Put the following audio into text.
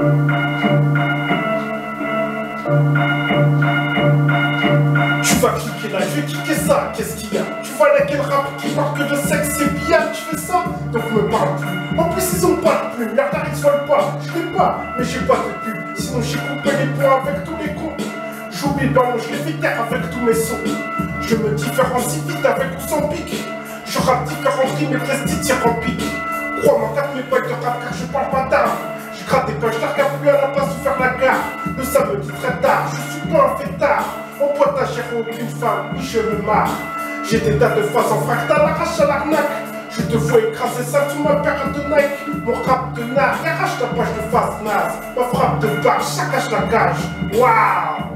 Tu vas cliquer là, je vais cliquer ça, qu'est-ce qu'il y a? Tu vois là quel rap qui parle que de sexe, c'est bien, tu fais ça? Donc me parle plus. En plus ils ont pas de plume, la ils se volent pas. Je l'ai pas, mais j'ai pas de pub. Sinon j'ai coupé les points avec tous les cons. J'oublie le ballon, je les fais taire avec tous mes sons. Je me différencie vite avec ou sans pique. Je rappe différentes rimes et prestige tire en pique. Crois-moi, tape mes poils de rap car je parle pas tard. Je gratte des poches, je la regarde plus, elle a pas su faire la gare. Le samedi très tard, je suis pas un fêtard. On boit ta chair aucune femme, oui je me marre. J'ai des tas de faces en fractal, arrache à l'arnaque. Je te vois écraser ça sous ma paire de Nike. Mon rap de nard, arrache ta poche de face naze. Ma frappe de barre, saccage la cage. Waouh.